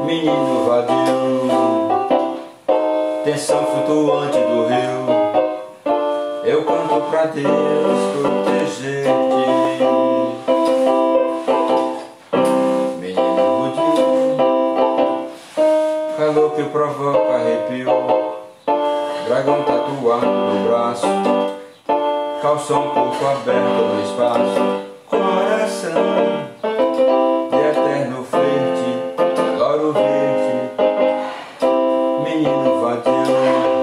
menino vadio, tensão flutuante do rio. Eu canto pra Deus proteger-te, menino rudio, calor que provoca arrepio, dragão tatuado no braço, calção corpo aberto no espaço, coração de eterno flerte, adoro ver-te, menino vadio,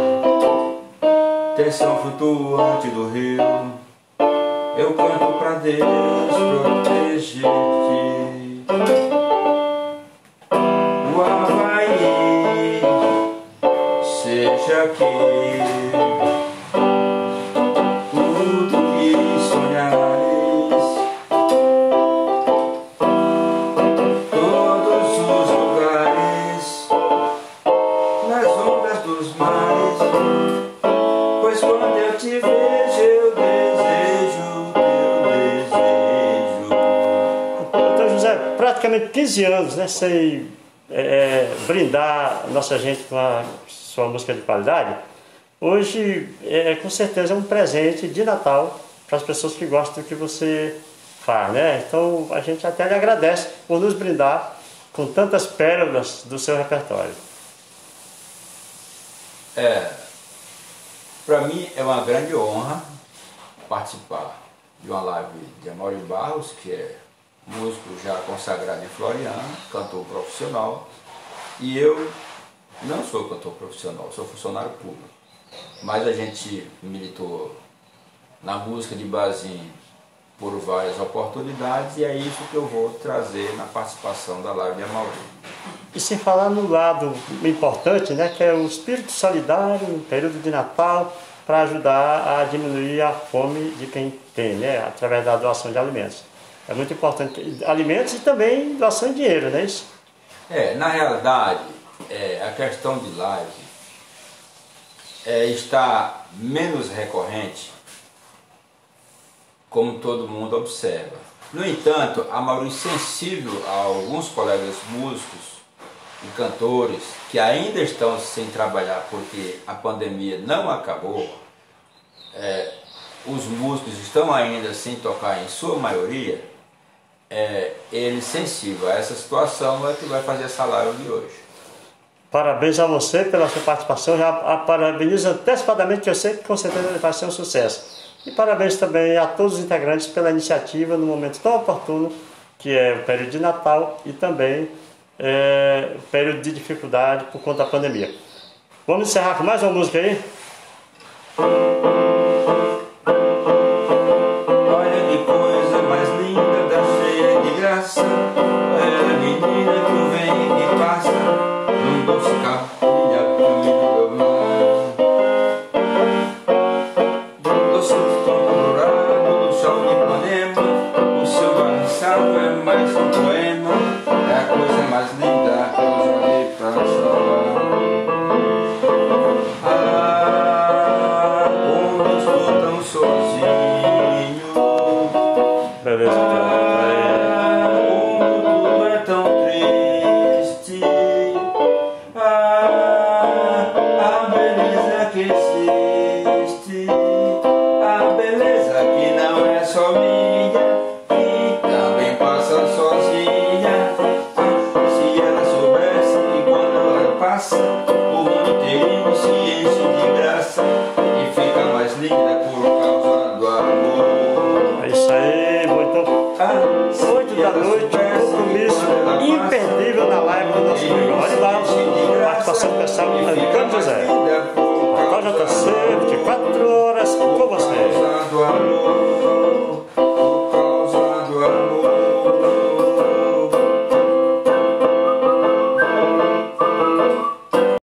tensão flutuante do rio. Eu canto pra Deus proteger-te. O Havaí, seja aqui tudo que sonhares, todos os lugares, nas ondas dos mares, pois quando eu te vejo eu desejo teu desejo. Então, José, praticamente 15 anos, né, sem brindar nossa gente com a sua música de qualidade. Hoje, com certeza, é um presente de Natal para as pessoas que gostam do que você faz, né? Então, a gente até lhe agradece por nos brindar com tantas pérolas do seu repertório. Para mim é uma grande honra participar de uma live de Amaury Barros, que é músico já consagrado em Floriano, cantor profissional, e eu não sou cantor profissional, sou funcionário público, mas a gente militou na música de barzinho por várias oportunidades e é isso que eu vou trazer na participação da live de Amaury. E sem falar no lado importante, né, que é o espírito solidário no período de Natal, para ajudar a diminuir a fome de quem tem, né, através da doação de alimentos. É muito importante, alimentos e também doação de dinheiro, não é isso? Na realidade, a questão de live está menos recorrente, como todo mundo observa. No entanto, a Amaury, sensível a alguns colegas músicos e cantores que ainda estão sem trabalhar porque a pandemia não acabou, os músicos estão ainda sem tocar em sua maioria, ele sensível a essa situação é que vai fazer essa live de hoje. Parabéns a você pela sua participação, já parabenizo antecipadamente, que eu sei que com certeza vai ser um sucesso. E parabéns também a todos os integrantes pela iniciativa no momento tão oportuno que é o período de Natal e também o período de dificuldade por conta da pandemia. Vamos encerrar com mais uma música aí? Olha que coisa mais linda, da cheia de graça, é a menina que vem e passa num doce capilha caminho do mar. Do doce tom dourado do sol de Ipanema, o seu barriçado é mais um poema, é a coisa mais linda que eu já vi passar. Como eu estou tão sozinho, Beleza, então. como tudo é tão triste, a beleza que existe, a beleza que não é só minha, que também passa sozinha. Se ela soubesse que quando ela passa, o mundo inteiro se enche de graça e fica mais linda por causa do amor. É isso aí, muito 8 da noite, compromisso imperdível na live do nosso amigo Amaury Barros, participação especial do Antônio José.